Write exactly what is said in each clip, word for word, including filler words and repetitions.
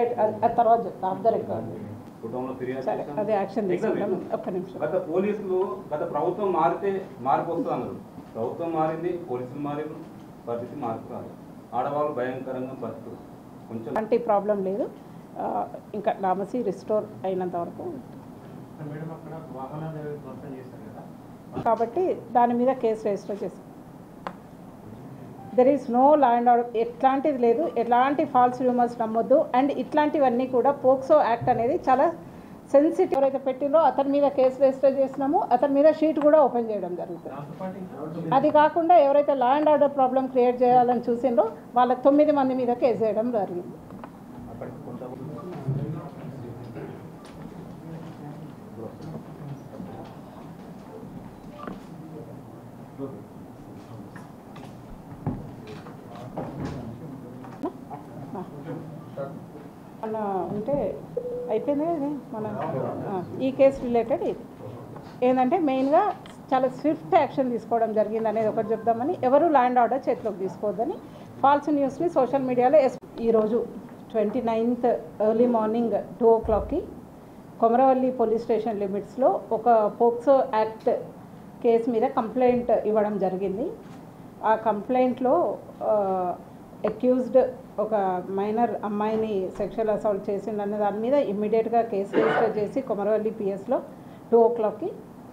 Right ఆ తర్వాత చెప్తా ఆఫ్ ద రికార్డ్ సరే అదే యాక్షన్ తీసుకుంటాం. ఒక్క నిమిషం. గత పోలీసులు గత ప్రభుత్వం మారితే మార్పు వస్తుంది అన్నారు. ప్రభుత్వం మారింది, పోలీసులు మారింది, పరిస్థితి మార్పు కాదు. ఆడవాళ్ళు భయంకరంగా పరిస్థితులు కొంచెం అంటే ప్రాబ్లం లేదు. ఇంకా నామసి రిస్టోర్ అయినంత వరకు కాబట్టి దాని మీద కేసు రిజిస్టర్ చేస్తాం. There is no law and order, ఎట్లాంటిది లేదు, ఎట్లాంటి ఫాల్స్ రూమర్స్ నమ్మొద్దు. అండ్ ఇట్లాంటివన్నీ కూడా పోక్సో యాక్ట్ అనేది చాలా సెన్సిటివ్. ఎవరైతే పెట్టిందో అతని మీద కేసు రిజిస్టర్ చేసినామో అతని మీద షీట్ కూడా ఓపెన్ చేయడం జరుగుతుంది. అది కాకుండా ఎవరైతే law and order problem create చేయాలని చూసిందో వాళ్ళ తొమ్మిది మంది మీద కేసు చేయడం జరిగింది. మన ఉంటే అయిపోయింది కదా మన ఈ కేసు రిలేటెడ్ ఇది ఏంటంటే మెయిన్గా చాలా స్విఫ్ట్ యాక్షన్ తీసుకోవడం జరిగింది అనేది ఒకటి చెప్దామని, ఎవరు ల్యాండ్ ఆర్డర్ చేతిలోకి తీసుకోవద్దని ఫాల్స్ న్యూస్ని సోషల్ మీడియాలో ఈరోజు twenty ninth early morning two ఓ క్లాక్కి కొమరవల్లి పోలీస్ స్టేషన్ లిమిట్స్లో ఒక పోక్సో యాక్ట్ కేసు మీద కంప్లైంట్ ఇవ్వడం జరిగింది. ఆ కంప్లైంట్లో అక్యూజ్డ్ ఒక మైనర్ అమ్మాయిని సెక్షువల్ అసాల్ట్ చేసిండన్న దాని మీద ఇమ్మీడియట్గా కేసు రిజిస్టర్ చేసి కొమరవల్లి పిఎస్లో టూ ఓ క్లాక్కి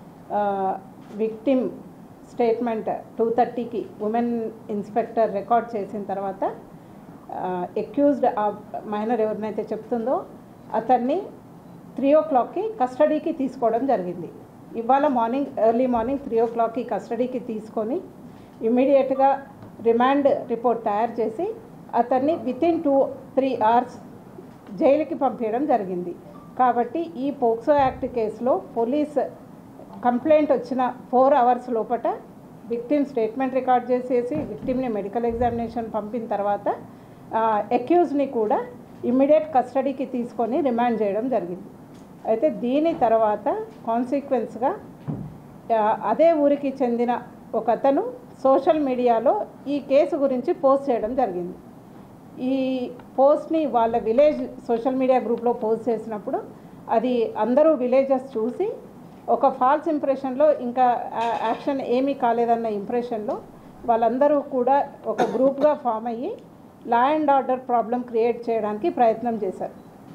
విక్టిమ్ స్టేట్మెంట్ టూ థర్టీకి ఉమెన్ ఇన్స్పెక్టర్ రికార్డ్ చేసిన తర్వాత అక్యూజ్డ్ ఆ మైనర్ ఎవరినైతే చెప్తుందో అతన్ని త్రీ ఓ క్లాక్కి కస్టడీకి తీసుకోవడం జరిగింది. ఇవాళ మార్నింగ్ ఎర్లీ మార్నింగ్ త్రీ ఓ క్లాక్కి కస్టడీకి తీసుకొని ఇమ్మీడియట్గా రిమాండ్ రిపోర్ట్ తయారు చేసి అతన్ని వితిన్ టూ త్రీ అవర్స్ జైలుకి పంపించడం జరిగింది. కాబట్టి ఈ పోక్సో యాక్ట్ కేసులో పోలీస్ కంప్లైంట్ వచ్చిన ఫోర్ అవర్స్ లోపట విక్టిమ్ స్టేట్మెంట్ రికార్డ్ చేసేసి విక్టిమ్ని మెడికల్ ఎగ్జామినేషన్ పంపిన తర్వాత అక్యూజ్ని కూడా ఇమ్మీడియట్ కస్టడీకి తీసుకొని రిమాండ్ చేయడం జరిగింది. అయితే దీని తర్వాత కాన్సిక్వెన్స్గా అదే ఊరికి చెందిన ఒక అతను సోషల్ మీడియాలో ఈ కేసు గురించి పోస్ట్ చేయడం జరిగింది. ఈ పోస్ట్ని వాళ్ళ విలేజ్ సోషల్ మీడియా గ్రూప్లో పోస్ట్ చేసినప్పుడు అది అందరూ విలేజెస్ చూసి ఒక ఫాల్స్ ఇంప్రెషన్లో ఇంకా యాక్షన్ ఏమీ కాలేదన్న ఇంప్రెషన్లో వాళ్ళందరూ కూడా ఒక గ్రూప్గా ఫామ్ అయ్యి law and order problem create చేయడానికి ప్రయత్నం చేశారు.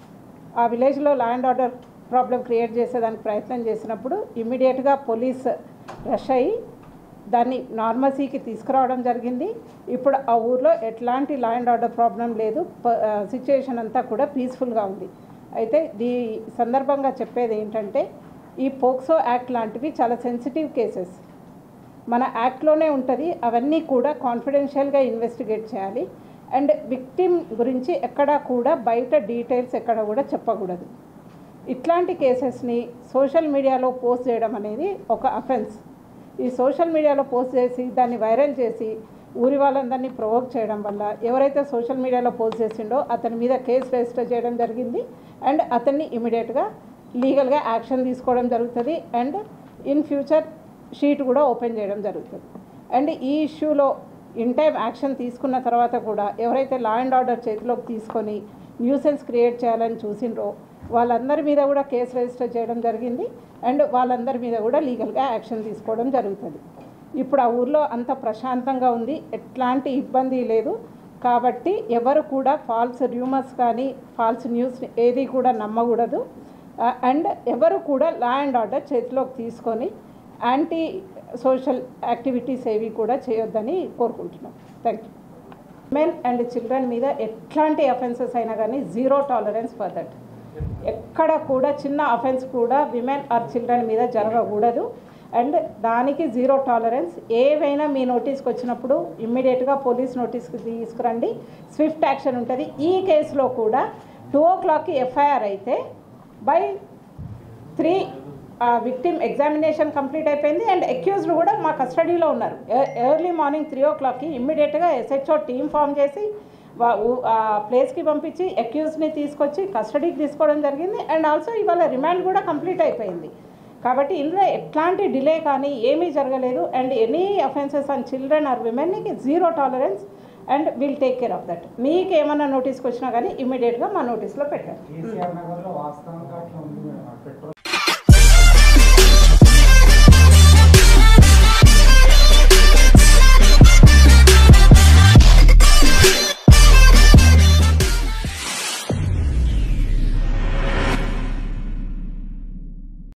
ఆ విలేజ్లో law and order problem create చేసేదానికి ప్రయత్నం చేసినప్పుడు ఇమ్మీడియట్గా పోలీస్ రష్ అయ్యి దాన్ని నార్మసీకి తీసుకురావడం జరిగింది. ఇప్పుడు ఆ ఊర్లో ఎట్లాంటి లా అండ్ ఆర్డర్ ప్రాబ్లం లేదు, సిచ్యుయేషన్ అంతా కూడా పీస్ఫుల్గా ఉంది. అయితే ఈ సందర్భంగా చెప్పేది ఏంటంటే ఈ పోక్సో యాక్ట్ లాంటివి చాలా సెన్సిటివ్ కేసెస్ మన యాక్ట్లోనే ఉంటుంది. అవన్నీ కూడా కాన్ఫిడెన్షియల్గా ఇన్వెస్టిగేట్ చేయాలి. అండ్ విక్టిమ్ గురించి ఎక్కడా కూడా బయట డీటెయిల్స్ ఎక్కడ కూడా చెప్పకూడదు. ఇట్లాంటి కేసెస్ని సోషల్ మీడియాలో పోస్ట్ చేయడం అనేది ఒక అఫెన్స్. ఈ సోషల్ మీడియాలో పోస్ట్ చేసి దాన్ని వైరల్ చేసి ఊరి వాళ్ళందరినీ ప్రొవోక్ చేయడం వల్ల ఎవరైతే సోషల్ మీడియాలో పోస్ట్ చేసిండో అతని మీద కేసు రిజిస్టర్ చేయడం జరిగింది. అండ్ అతన్ని ఇమీడియట్గా లీగల్గా యాక్షన్ తీసుకోవడం జరుగుతుంది. అండ్ ఇన్ ఫ్యూచర్ షీట్ కూడా ఓపెన్ చేయడం జరుగుతుంది. అండ్ ఈ ఇష్యూలో ఇన్ టైం యాక్షన్ తీసుకున్న తర్వాత కూడా ఎవరైతే లా అండ్ ఆర్డర్ చేతిలోకి తీసుకొని న్యూసెన్స్ క్రియేట్ చేయాలని చూసిండ్రో వాళ్ళందరి మీద కూడా కేసు రిజిస్టర్ చేయడం జరిగింది. అండ్ వాళ్ళందరి మీద కూడా లీగల్గా యాక్షన్ తీసుకోవడం జరుగుతుంది. ఇప్పుడు ఆ ఊర్లో అంత ప్రశాంతంగా ఉంది, ఎట్లాంటి ఇబ్బంది లేదు. కాబట్టి ఎవరు కూడా ఫాల్స్ రూమర్స్ కానీ ఫాల్స్ న్యూస్ ఏది కూడా నమ్మకూడదు. అండ్ ఎవరు కూడా లా అండ్ ఆర్డర్ చేతిలోకి తీసుకొని యాంటీ సోషల్ యాక్టివిటీస్ ఏవి కూడా చేయొద్దని కోరుకుంటున్నాం. Thank you. Men and children మీద ఎట్లాంటి అఫెన్సెస్ అయినా కానీ జీరో టాలరెన్స్ ఫర్ దట్. ఎక్కడ కూడా చిన్న అఫెన్స్ కూడా విమెన్ ఆర్ చిల్డ్రన్ మీద జరగకూడదు. అండ్ దానికి జీరో టాలరెన్స్. ఏవైనా మీ నోటీస్కి వచ్చినప్పుడు ఇమ్మీడియట్గా పోలీస్ నోటీస్కి తీసుకురండి, స్విఫ్ట్ యాక్షన్ ఉంటుంది. ఈ కేసులో కూడా టూ ఓ క్లాక్కి ఎఫ్ఐఆర్ అయితే by three victim examination complete అయిపోయింది. అండ్ అక్యూజ్డ్ కూడా మా కస్టడీలో ఉన్నారు. ఎర్లీ మార్నింగ్ త్రీ ఓ క్లాక్కి ఇమ్మీడియట్గా ఎస్హెచ్ఓ టీమ్ ఫామ్ చేసి ప్లేస్కి పంపించి అక్యూజ్ని తీసుకొచ్చి కస్టడీకి తీసుకోవడం జరిగింది. అండ్ ఆల్సో ఇవాళ రిమాండ్ కూడా కంప్లీట్ అయిపోయింది. కాబట్టి ఇందులో ఎట్లాంటి డిలే కానీ ఏమీ జరగలేదు. And any offences on children or విమెన్కి zero tolerance. And will take care of that. మీకు ఏమన్నా నోటీస్కి వచ్చినా కానీ ఇమీడియట్గా మా నోటీస్లో పెట్టారు. కేసీఆర్ నగర్లో వాస్తవంగా అట్లా ఉంది మేడం. పెట్రోల్